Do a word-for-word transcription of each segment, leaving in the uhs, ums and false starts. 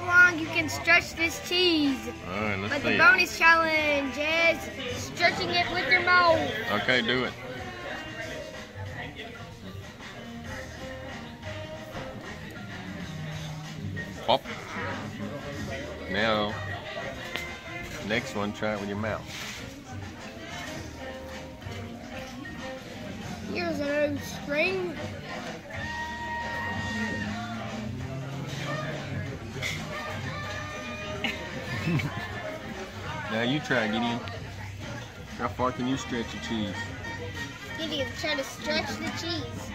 how long you can stretch this cheese. All right, let's But see the it. bonus challenge is stretching it with your mouth. Okay, do it. Pop. Now, next one, try it with your mouth. Here's a new string. Now you try, Gideon. How far can you stretch your cheese? Gideon, try to stretch the cheese.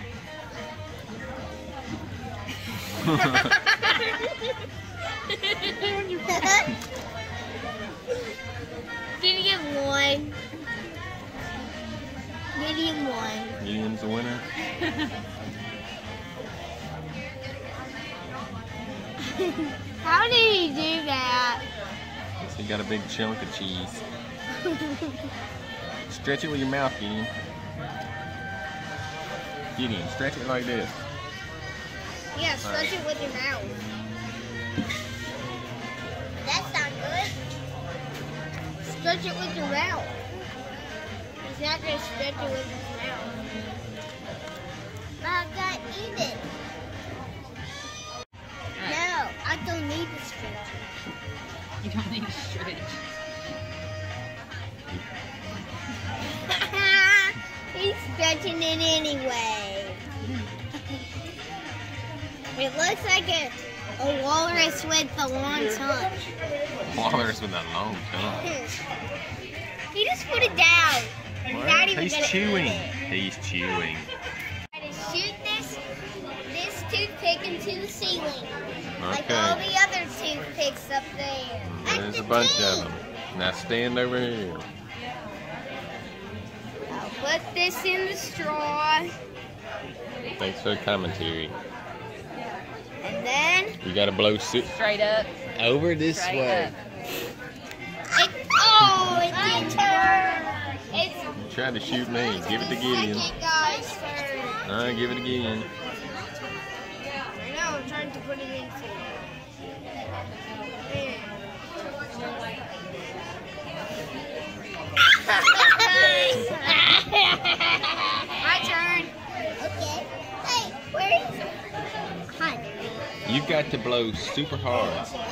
Gideon won. Gideon won. Gideon's the winner. How did he do that? So you got a big chunk of cheese. Stretch it with your mouth, Gideon. Gideon, stretch it like this. Yeah, stretch it with your mouth. That sounds good. Stretch it with your mouth. He's not going to stretch it with his mouth. But I got to eat it. No, I don't need to stretch it. You don't need to stretch. He's stretching it anyway. It looks like a, a walrus with a long tongue. Walrus with a long tongue. He just put it down. He's What? not even He's gonna chewing. eat it. He's chewing. Try to shoot this this toothpick into the ceiling, like all Okay. the other toothpicks up there. There's a bunch of them. Now stand over here. I'll put this in the straw, Thanks for the commentary. and then You gotta blow soup Straight up. over this Straight way. up. it, oh, it did turn. It's You tried to shoot me. Give it to Gideon. second guy's turn. Alright, give it to Gideon. I know, I'm trying to put it into. There. My turn. Okay. Hey, where is it? Hi. You've got to blow super hard.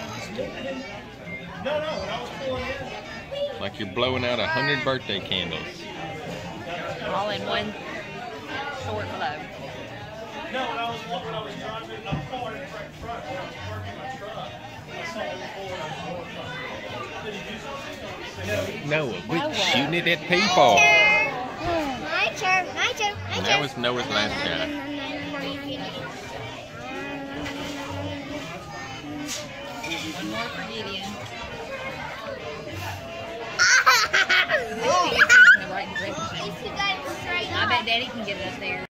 Like you're blowing out a hundred birthday candles. All in one short blow. No, when I was when I was driving, I'm calling it right in front. I was parking my truck. I saw it before and I was going. Did he do something? Noah, quit Noah. shooting it at people. My turn. My turn. My turn. That was Noah's last guy. More for Gideon. Oh, In the right direction. at least you got it straight I up. bet Daddy can get it up there.